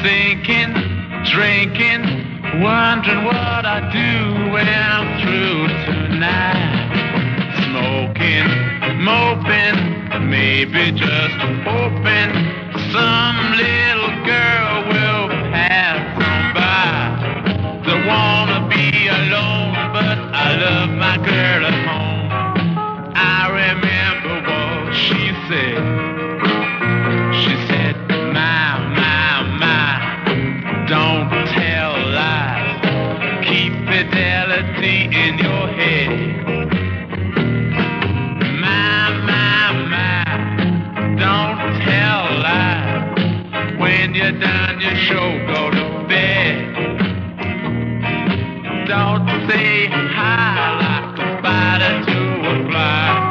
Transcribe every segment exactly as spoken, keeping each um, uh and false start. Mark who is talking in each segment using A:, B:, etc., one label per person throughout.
A: thinking, drinking, wondering what I do when I'm through tonight. Smoking, moping, maybe just hoping some little girl will pass on by. Don't wanna be alone, but I love my girl at home. I remember what she said. She said, my, my, my, don't tell lies. Keep fidelity in your head. My, my, my, don't tell lies. When you're done your show, go to bed. Don't say hi like a spider to a fly.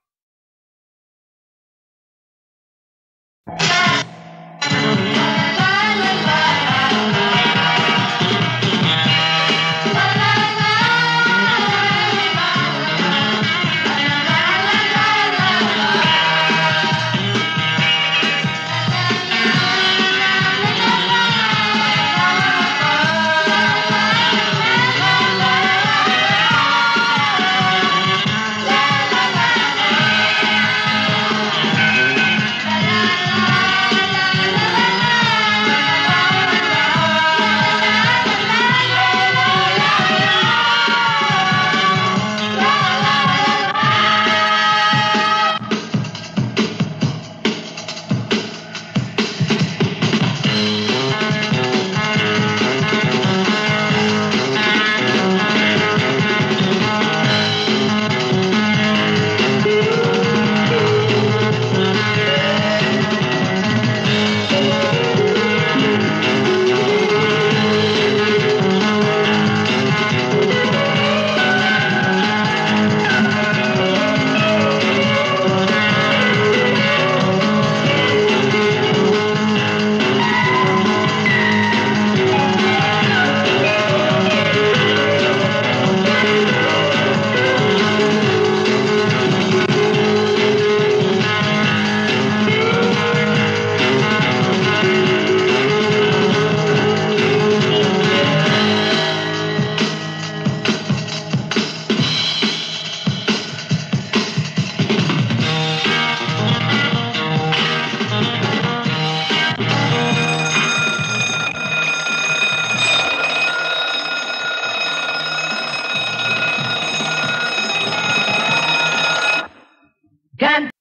B: Gun.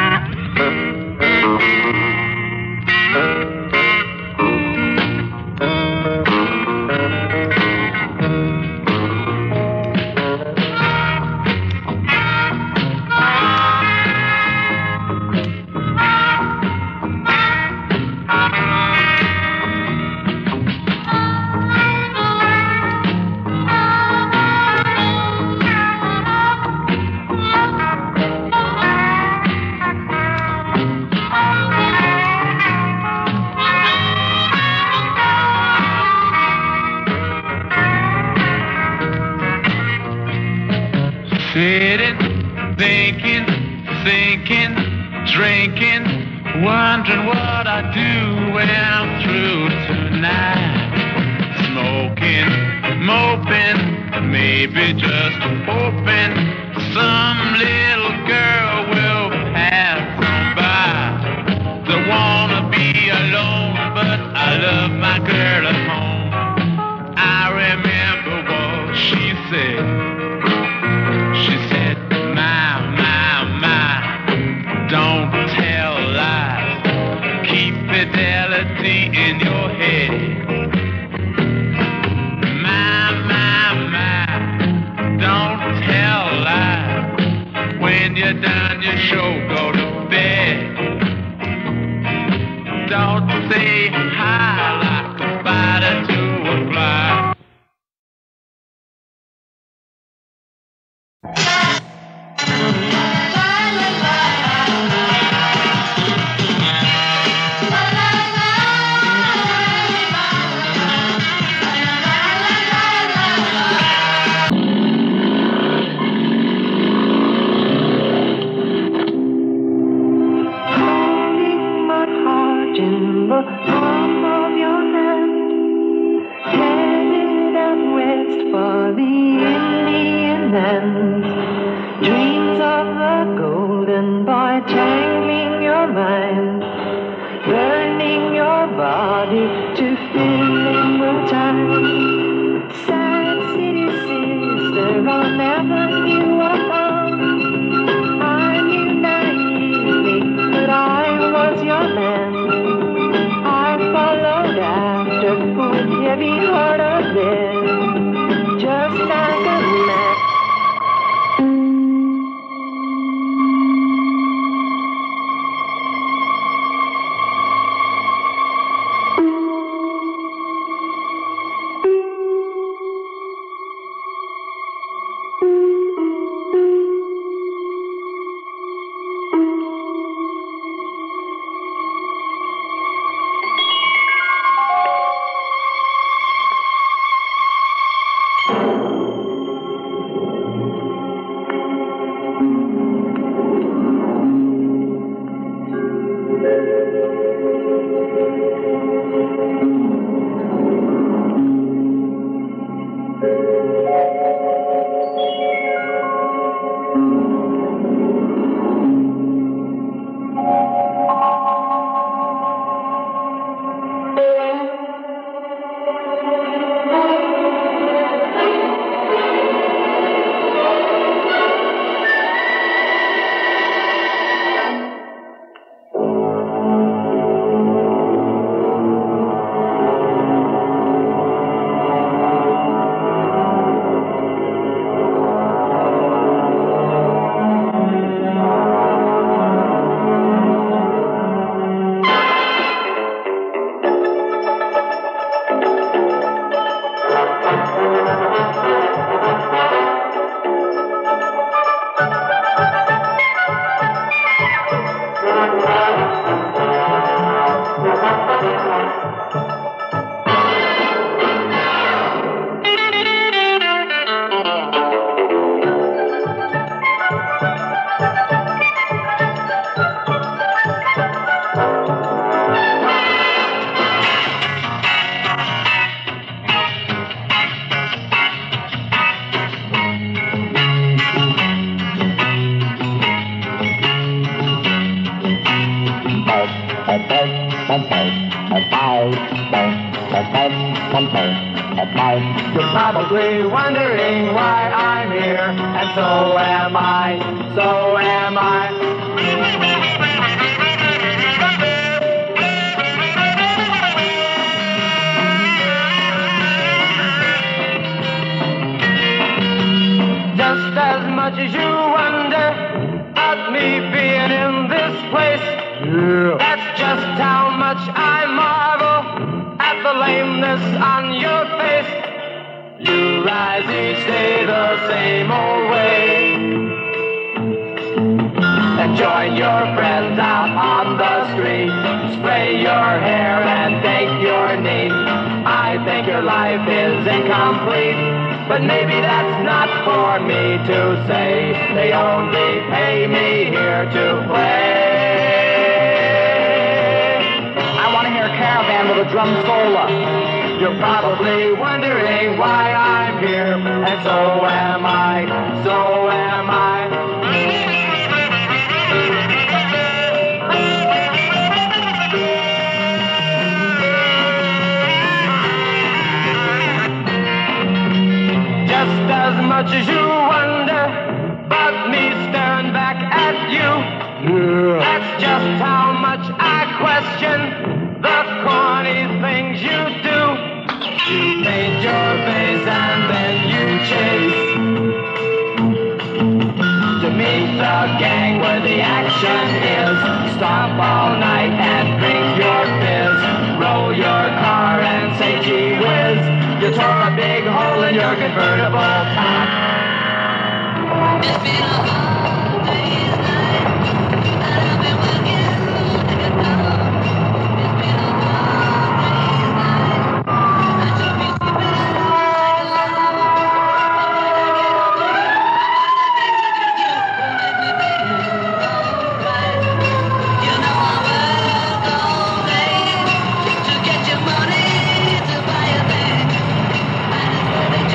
A: Sitting, thinking, thinking, drinking, wondering what I do when I'm through tonight. Smoking, moping, maybe just hoping some little girl will pass on by. Don't wanna be alone, but I love my girl at home. I remember what she said. She said, my, my, my, don't tell lies. Keep fidelity in your head. My, my, my, don't tell lies. When you're done your show, go to bed. Don't say hi like a spider to a fly.
B: have you heard of this? Just like a man.
C: You're probably wondering why I'm here, and so am I, so am I. Just as much as you wonder about me being in this place, yeah. That's just how much I marvel at the lameness on your face. You rise each day the same old way, and join your friends out on the street, spray your hair and take your knee. I think your life is incomplete, but maybe that's not for me to say. They only pay me here to play. I want to hear a caravan with a drum solo. You're probably wondering why I'm here, and so am I, so am I. Just as much as you wonder about me staring back at you, yeah. That's just how much I question the corny things you do. You paint your face and then you chase to meet the gang where the action is. Stomp all night and drink your fizz. Roll your car and say gee whiz. You tore a big hole in your convertible top. It's been a long day's night, and I've been working like a dog. It's been a long day's night. I should be sleeping like a lullaby. But when I get up, all the things that you do will make me feel alright. You know I work all day to get your money to buy a thing. And it's where they just say you. So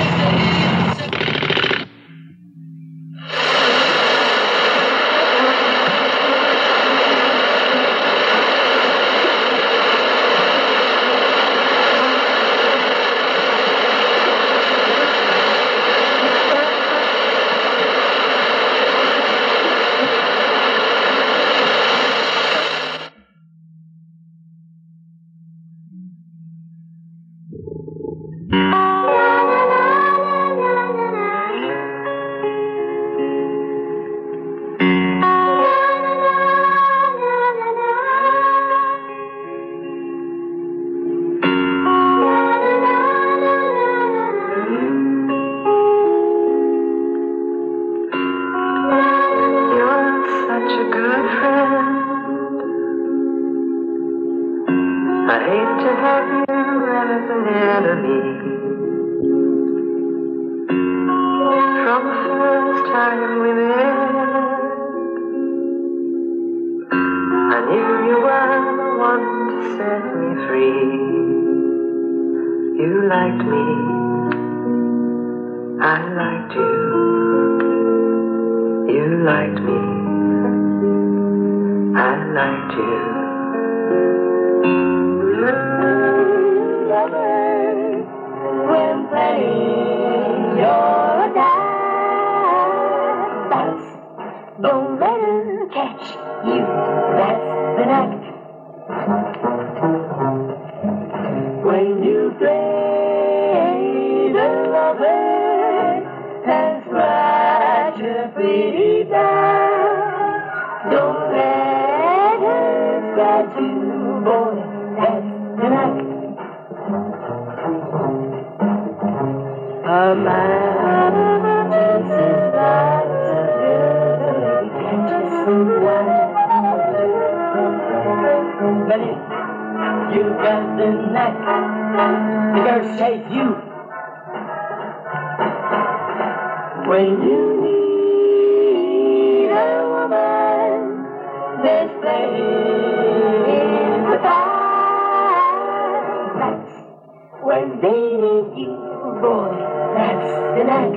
B: an enemy. From the first time we met, I knew you were the one to set me free. You liked me, I liked you. You liked me, I liked you.
C: Lovers, when playing your dance, don't let her catch you, that's the knack. When you play the lover and scratch her pretty down, don't let her scratch you, boy, that's the knack. A man chases lots of girls until he catches one. But if you got the knack, the girls chase you. When you need a woman, there's plenty in the past. That's when they need you, boy, that's the knack.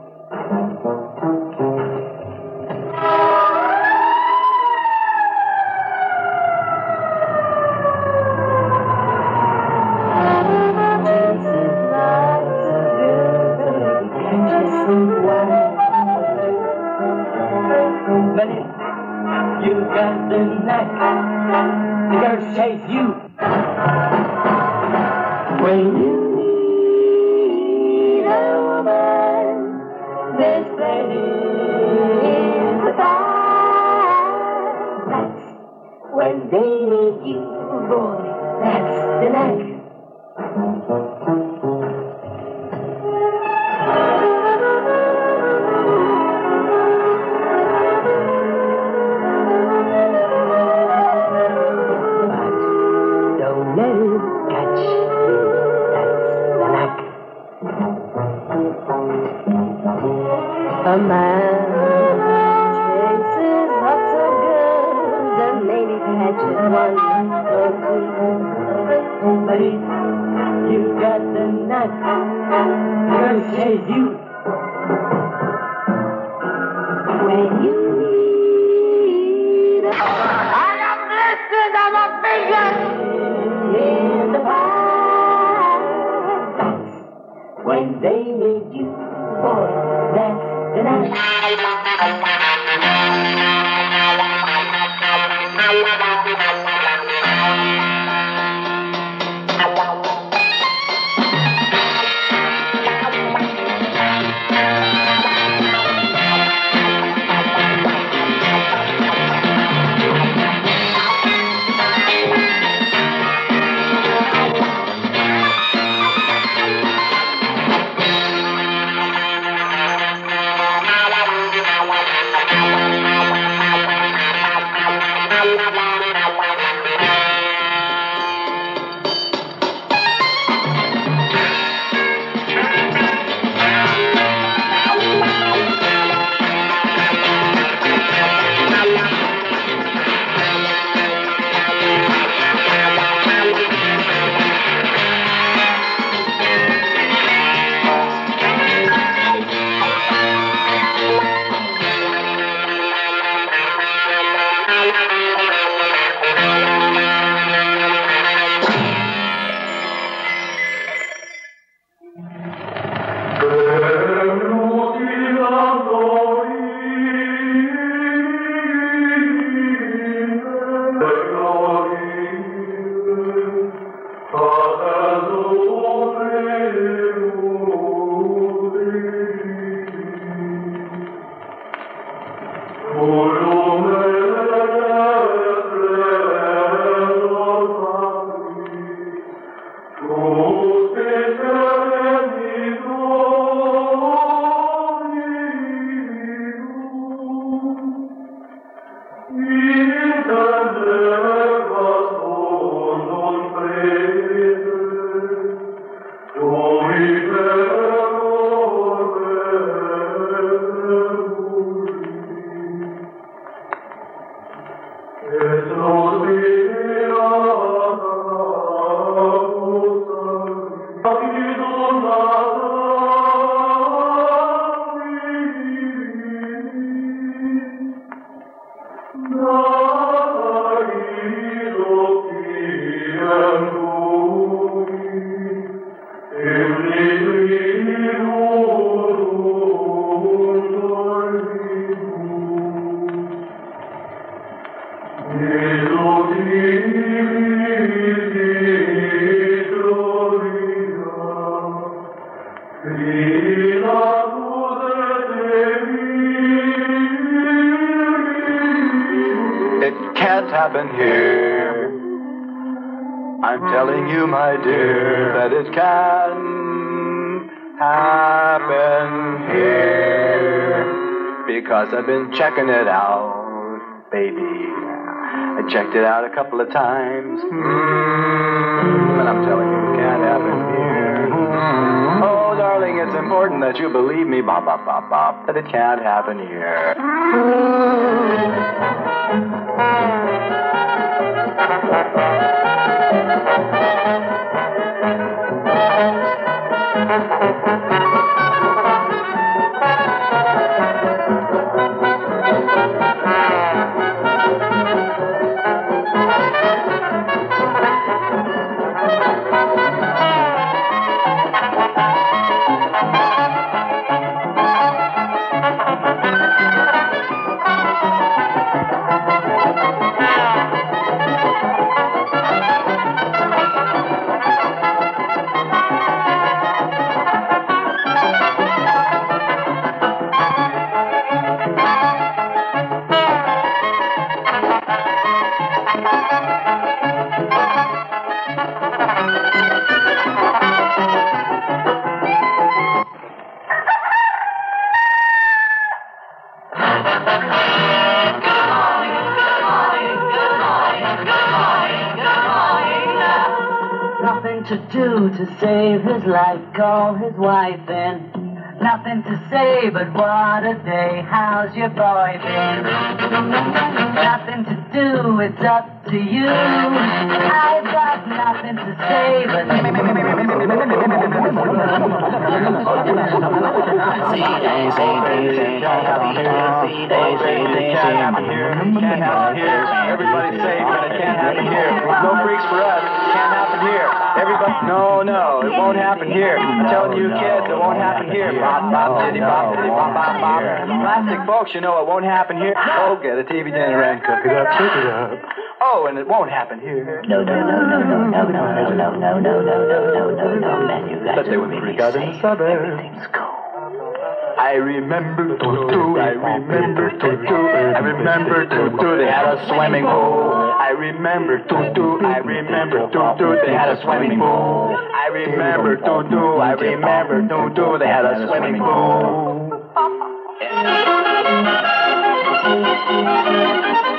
C: But if you got the knack, the girls chase you. When you need a woman, there's plenty in the past. That's when they need you, boy, that's the knack. A man chases lots of girls and maybe catches one or two. But if you got the knack, girls chase you. When you need a I am blessed, I'm a vision in the past. When they need you, boy, that's the knack.
D: happen here. I'm telling you, my dear, that it can happen here. Because I've been checking it out, baby. I checked it out a couple of times. Mm, and I'm telling you, it can't happen here. Oh, darling, it's important that you believe me, bop, bop, bop, bop, that it can't happen here.
E: To do to save his life, call his wife in. Nothing to say, but what a day, how's your boy been? Nothing to do, it's up to you. I've got nothing to say, but
D: everybody's safe, but it can't happen here. No freaks for us, it can't happen here. Everybody, no, no, it won't happen here. I'm telling you kids, it won't happen here. Bop, bop, diddy, bop, diddy, bop, bop, bop. Plastic folks, you know it won't happen here. Oh, get a T V dinner and cook it up, cook it up. Oh, and it won't happen here.
E: No, no, no, no, no, no, no, no, no, no, no, no, no, no, no, man, you guys
D: but they would freak out in the suburbs.
E: Everything's cool.
D: I remember Tutu, I remember Tutu, I remember Tutu, they had a swimming pool. I remember Tutu, I remember Tutu, they had a swimming pool. I remember Tutu, I remember Tutu, they had a swimming pool.